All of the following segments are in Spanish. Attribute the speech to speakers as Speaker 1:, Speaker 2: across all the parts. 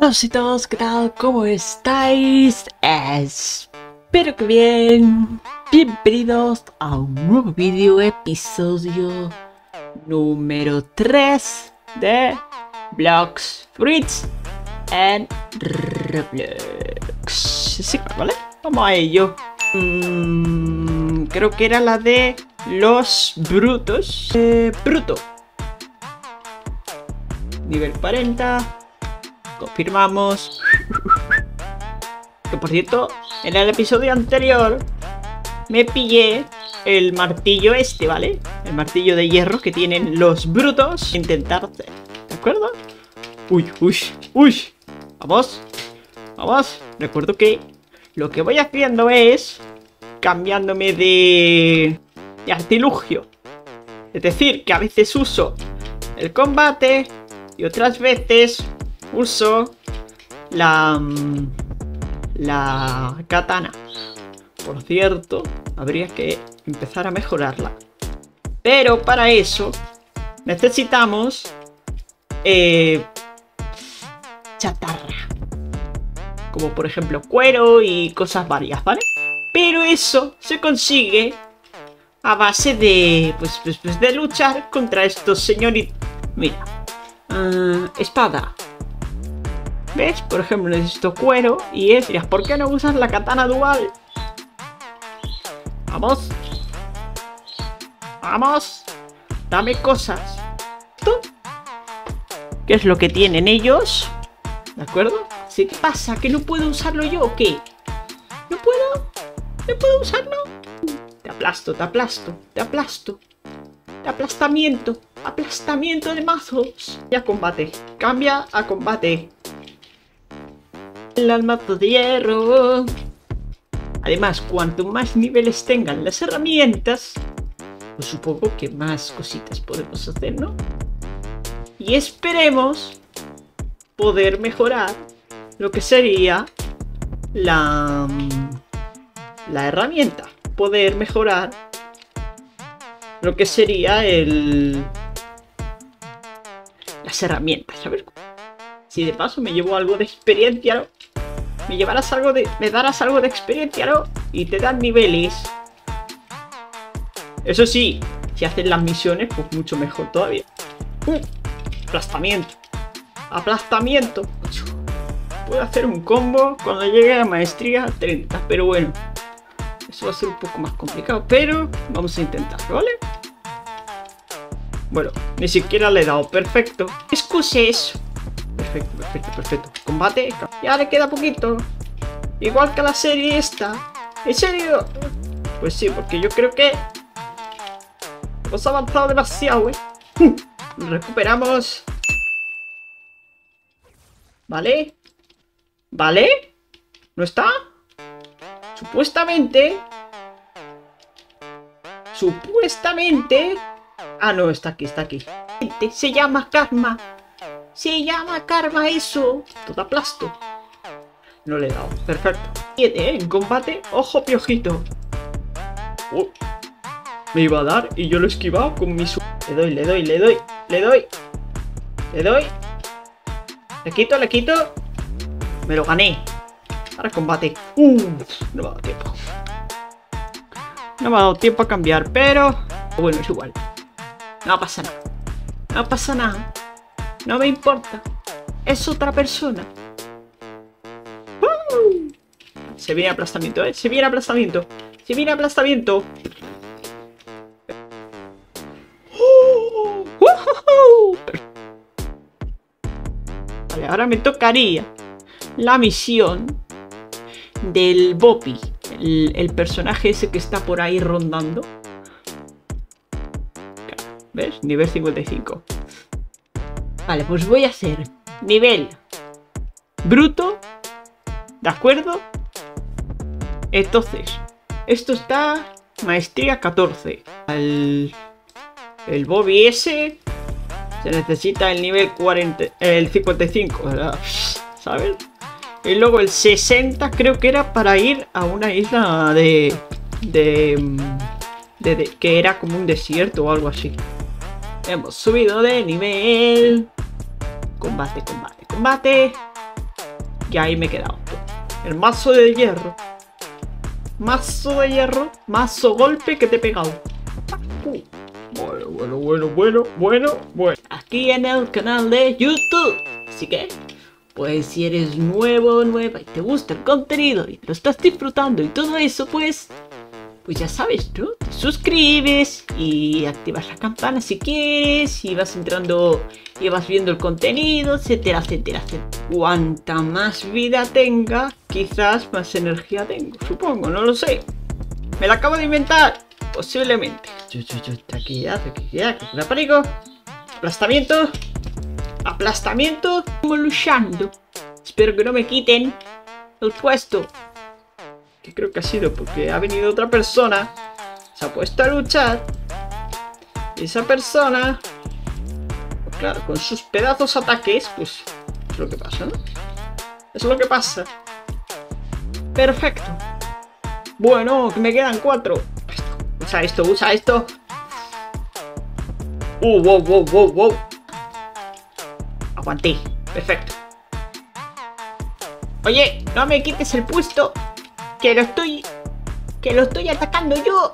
Speaker 1: Hola, ¿qué tal? ¿Cómo estáis? Espero que bien. Bienvenidos a un nuevo vídeo, episodio número 3 de Blox Fruits and Roblox. Sí, ¿vale? Vamos a ello. Creo que era la de los brutos. Bruto. Nivel 40. Confirmamos. Que por cierto, en el episodio anterior me pillé el martillo este, ¿vale? El martillo de hierro que tienen los brutos. Intentar, ¿de acuerdo? Uy. Vamos. Vamos. Recuerdo que lo que voy haciendo es cambiándome de artilugio. Es decir, que a veces uso el combate y otras veces uso la katana. Por cierto, habría que empezar a mejorarla. Pero para eso necesitamos chatarra. Como por ejemplo cuero y cosas varias, ¿vale? Pero eso se consigue a base de de luchar contra estos señoritos. Mira, espada. ¿Ves? Por ejemplo, necesito cuero y es... Mira, ¿por qué no usas la katana dual? Vamos. Vamos. Dame cosas. ¿Esto? ¿Qué es lo que tienen ellos? ¿De acuerdo? ¿Sí? ¿Qué pasa? ¿Que no puedo usarlo yo o qué? ¿No puedo? ¿No puedo usarlo? Te aplasto, te aplasto, te aplasto. De aplastamiento. Aplastamiento de mazos. Ya combate. Cambia a combate. El mazo de hierro. Además, cuanto más niveles tengan las herramientas, pues supongo que más cositas podemos hacer, ¿no? Y esperemos poder mejorar lo que sería la herramienta. Poder mejorar lo que sería las herramientas. A ver, si de paso me llevo algo de experiencia, ¿no? Me darás algo de experiencia, ¿no? Y te dan niveles. Eso sí, si hacen las misiones, pues mucho mejor todavía. Aplastamiento. Aplastamiento. Puedo hacer un combo cuando llegue a maestría 30. Pero bueno, eso va a ser un poco más complicado. Pero vamos a intentarlo, ¿vale? Bueno, ni siquiera le he dado. Perfecto. Excuse eso. Perfecto. Combate. Ya le queda poquito. Igual que la serie esta. ¿En serio? Pues sí, porque yo creo que hemos avanzado demasiado, Recuperamos. ¿Vale? ¿Vale? ¿No está? Supuestamente. Ah, no, está aquí. Se llama karma. Se llama karma eso. Todo aplasto. No le he dado. Perfecto. En combate, ojo piojito. Me iba a dar y yo lo he esquivado con mi... Le doy. Le quito. Me lo gané. Ahora combate. No me ha dado tiempo. No me ha dado tiempo a cambiar, pero... Bueno, es igual. No pasa nada. No me importa. Es otra persona. Se viene aplastamiento, Se viene aplastamiento. Vale, ahora me tocaría la misión del Boppy. El personaje ese que está por ahí rondando. ¿Ves? Nivel 55. Vale, pues voy a hacer nivel bruto. ¿De acuerdo? Entonces, esto está maestría 14. El Bobby ese se necesita el nivel 40, el 55, ¿verdad? ¿Sabes? Y luego el 60 creo que era para ir a una isla que era como un desierto o algo así. Hemos subido de nivel. Combate. Y ahí me he quedado. El mazo de hierro. Mazo de hierro. Mazo golpe que te he pegado. Bueno. Aquí en el canal de YouTube. Así que, pues si eres nuevo o nueva y te gusta el contenido y te lo estás disfrutando y todo eso, pues ya sabes, ¿no? Te suscribes y activas la campana si quieres y vas entrando y vas viendo el contenido, etcétera. Cuanta más vida tenga, quizás más energía tengo, supongo, no lo sé. Me la acabo de inventar, posiblemente. Tranquilidad, aparigo. Aplastamiento. Estamos luchando. Espero que no me quiten el puesto. Que creo que ha sido porque ha venido otra persona, se ha puesto a luchar, y esa persona, pues claro, con sus pedazos ataques, pues es lo que pasa, ¿no? Es lo que pasa. Perfecto. Bueno, que me quedan 4. Usa esto. Wow. Aguanté. Perfecto. Oye, no me quites el puesto. Que lo estoy atacando yo.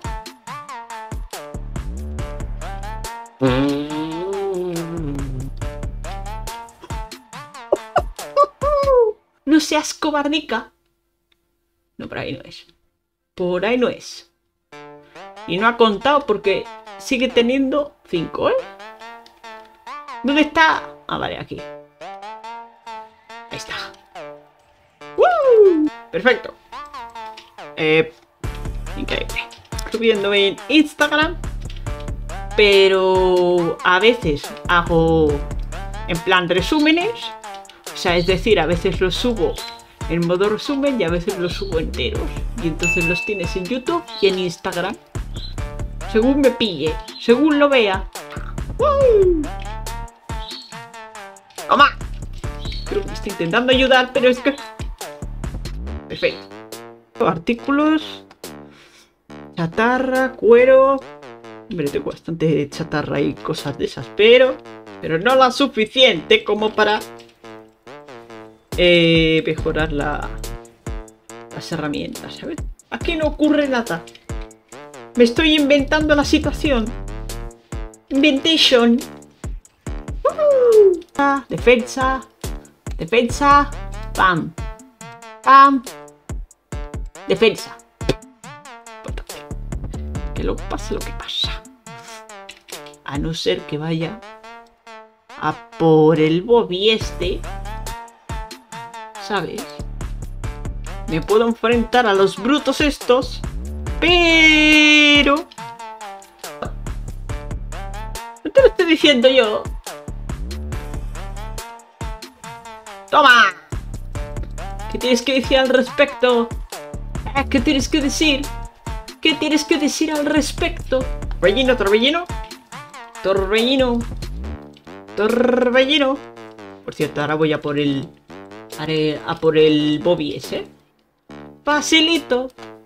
Speaker 1: No seas cobardica. No, por ahí no es. Por ahí no es. Y no ha contado porque sigue teniendo 5, ¿eh? ¿Dónde está? Ah, vale, aquí. Ahí está. Perfecto. Increíble. Subiendo en Instagram, pero a veces hago en plan resúmenes, o sea, es decir, a veces los subo en modo resumen y a veces los subo enteros, y entonces los tienes en YouTube y en Instagram, según me pille, según lo vea. ¡Toma! Creo que me está intentando ayudar, pero es que... Perfecto. Artículos, chatarra, cuero. Hombre, tengo bastante chatarra y cosas de esas, pero no la suficiente como para mejorar las herramientas, ¿sabes? Aquí no ocurre nada. Me estoy inventando la situación. Inventation. Defensa. Pam. Defensa. Que lo pase lo que pasa. A no ser que vaya a por el Bobby este. ¿Sabes? Me puedo enfrentar a los brutos estos. Pero... no te lo estoy diciendo yo. ¡Toma! ¿Qué tienes que decir al respecto? ¿Qué tienes que decir? ¿Qué tienes que decir al respecto? Torbellino. Por cierto, ahora voy a por el... haré a por el Bobby ese. Facilito.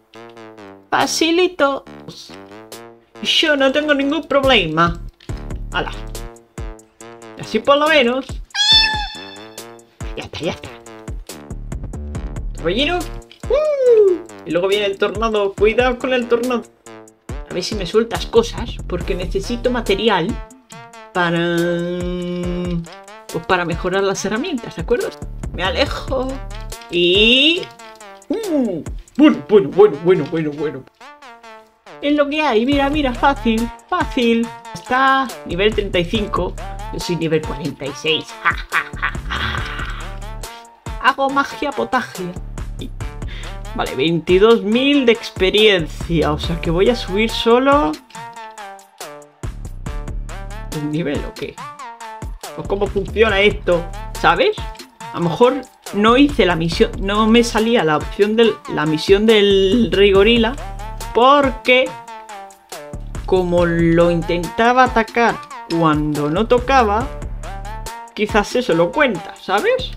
Speaker 1: Yo no tengo ningún problema. ¡Hala! Así por lo menos. Ya está. Torbellino. Y luego viene el tornado. Cuidado con el tornado. A ver si me sueltas cosas, porque necesito material para... pues para mejorar las herramientas, ¿de acuerdo? Me alejo. Y... Bueno. Es lo que hay. Mira, fácil. Está nivel 35. Yo soy nivel 46. Hago magia potagia. Vale, 22.000 de experiencia. O sea que voy a subir solo... ¿un nivel o qué? ¿O cómo funciona esto? ¿Sabes? A lo mejor no hice la misión... no me salía la opción de la misión del Rey Gorila. Porque... como lo intentaba atacar cuando no tocaba... quizás eso lo cuenta, ¿sabes?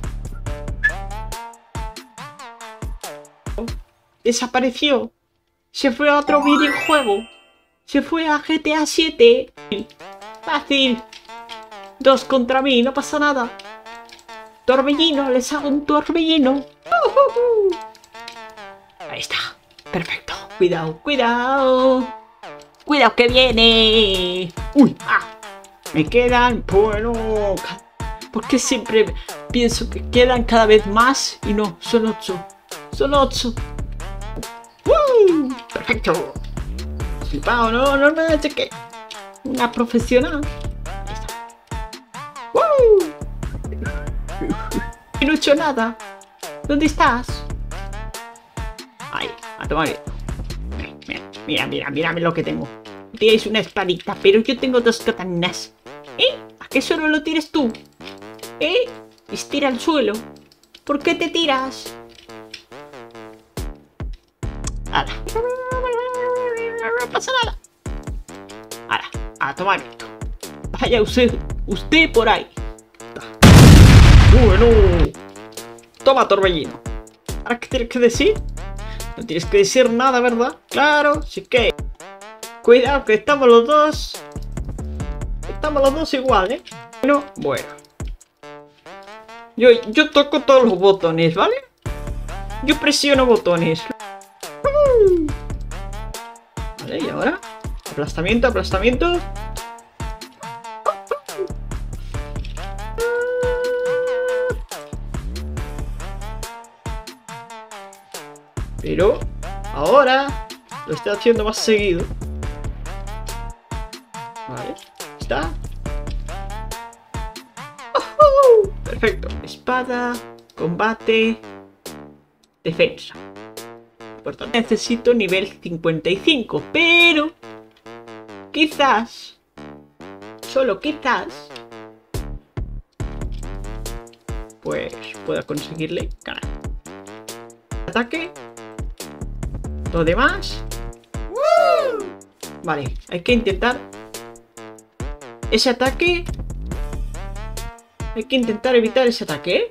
Speaker 1: Desapareció. Se fue a otro videojuego. Se fue a GTA 7. Fácil. 2 contra mí, no pasa nada. Torbellino, les hago un torbellino. Ahí está. Perfecto. Cuidado, cuidado. Cuidado que viene. Uy, me quedan, bueno, porque siempre pienso que quedan cada vez más y no, son 8. Son 8. Perfecto. Flipado, no, es que una profesional. Ahí está. No he hecho nada. ¿Dónde estás? Ahí, a tomar esto. Mira lo que tengo. Tienes una espadita, pero yo tengo 2 katanas. ¿A qué solo lo tires tú? Estira al suelo. ¿Por qué te tiras? Ahora. No pasa nada. Ahora, a tomar esto. Vaya usted por ahí. Bueno. Toma, torbellino. ¿Ahora qué tienes que decir? No tienes que decir nada, ¿verdad? Claro, sí que... Cuidado que estamos los dos... Estamos los dos igual, ¿eh? Bueno. Yo toco todos los botones, ¿vale? Yo presiono botones. Vale, y ahora... Aplastamiento. Pero ahora lo estoy haciendo más seguido. Vale, está. Perfecto. Espada, combate, defensa. Por tanto, necesito nivel 55, pero quizás, solo quizás, pues pueda conseguirle ganar. Ataque. Lo demás. Vale, hay que intentar ese ataque. Hay que intentar evitar ese ataque,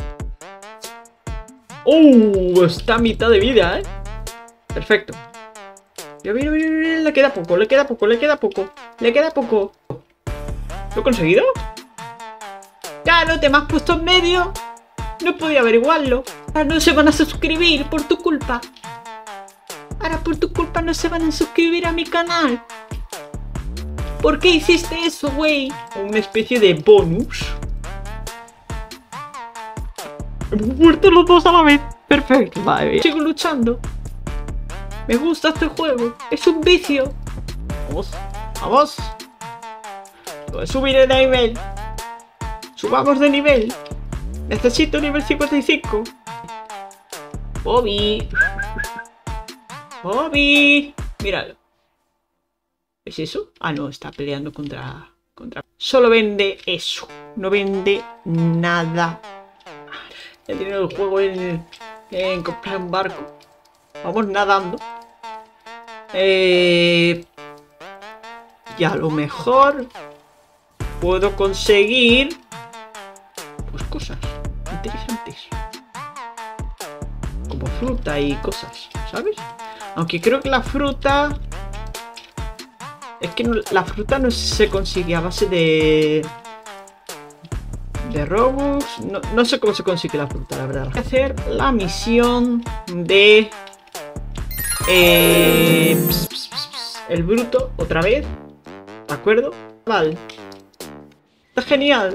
Speaker 1: está a mitad de vida, Perfecto. Mira, le queda poco. ¿Lo he conseguido? Claro, te me has puesto en medio. No podía averiguarlo. Ahora no se van a suscribir por tu culpa. Ahora por tu culpa no se van a suscribir a mi canal. ¿Por qué hiciste eso, güey? Una especie de bonus. Hemos muerto los dos a la vez. Perfecto, vale. Sigo luchando. Me gusta este juego. Es un vicio. Vamos. Voy a subir de nivel. Subamos de nivel. Necesito nivel 55. Bobby. Míralo. ¿Es eso? Ah, no, está peleando contra... Solo vende eso. No vende nada. El dinero del juego en comprar un barco. Vamos nadando. Y a lo mejor puedo conseguir pues cosas interesantes. Como fruta y cosas, ¿sabes? Aunque creo que la fruta... Es que la fruta no se consigue a base de Robux. No sé cómo se consigue la fruta, la verdad. Voy a hacer la misión de... el bruto, otra vez. ¿De acuerdo? Vale. Está genial.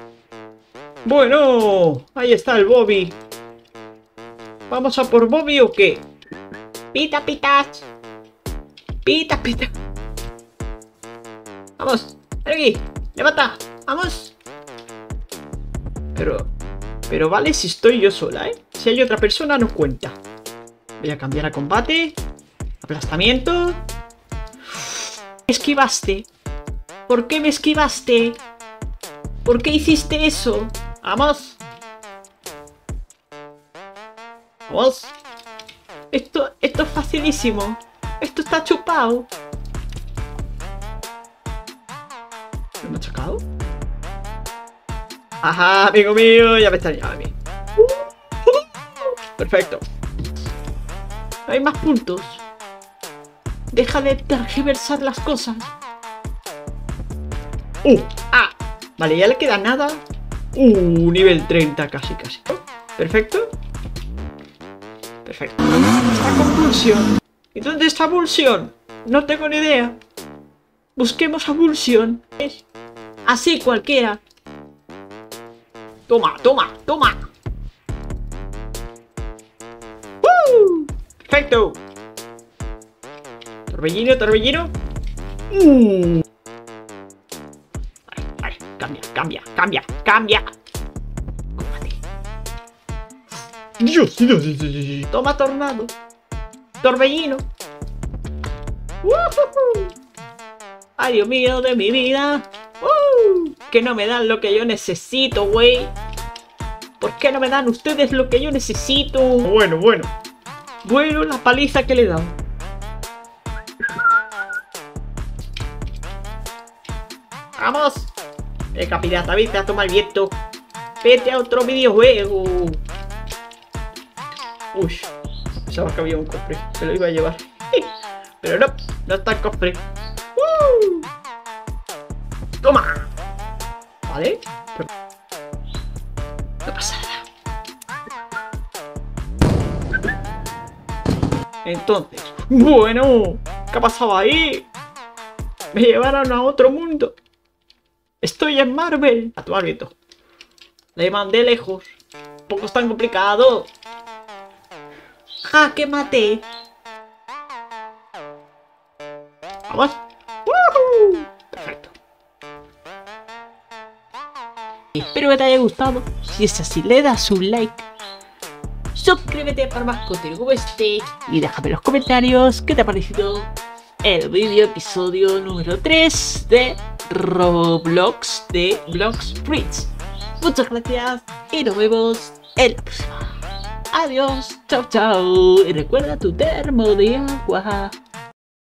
Speaker 1: Bueno, ahí está el Bobby. ¿Vamos a por Bobby o qué? Pita. Vamos, ven aquí, levanta, vamos. Pero vale si estoy yo sola, Si hay otra persona no cuenta. Voy a cambiar a combate. Aplastamiento. Esquivaste. ¿Por qué me esquivaste? ¿Por qué hiciste eso? Vamos. Esto es facilísimo. Esto está chupado. ¿Me he machacado? Ajá, amigo mío, ya me extrañaba a mí. Perfecto. No hay más puntos. Deja de tergiversar las cosas. Vale, ya le queda nada. Nivel 30 casi. Perfecto. Perfecto. Está Convulsion. ¿Y dónde está Vulsion? No tengo ni idea. Busquemos a Vulsion. Así cualquiera. Toma. Perfecto. Torbellino. Vale, cambia. Cómate. Dios. Toma tornado. Torbellino. Ay, Dios mío de mi vida. Que no me dan lo que yo necesito, güey. ¿Por qué no me dan ustedes lo que yo necesito? Bueno, la paliza que le he dado. ¡Vamos! Venga, pirata, vete a tomar viento. Vete a otro videojuego. Uy, pensaba que había un cofre. Me lo iba a llevar. Pero no está el cofre. ¡Toma! Vale. No pasa nada. Entonces, bueno, ¿qué pasaba ahí? Me llevaron a otro mundo. Estoy en Marvel. A tomar viento. Le mandé lejos. Tampoco es tan complicado. ¡Ja, que maté! ¡Vamos! ¡Woohoo! Perfecto. Espero que te haya gustado. Si es así, le das un like. Suscríbete para más contenido como este. Y déjame en los comentarios qué te ha parecido el vídeo episodio número 3 de Roblox de Blox Fruits. Muchas gracias y nos vemos en la próxima. Adiós, chao. Y recuerda tu termo de agua.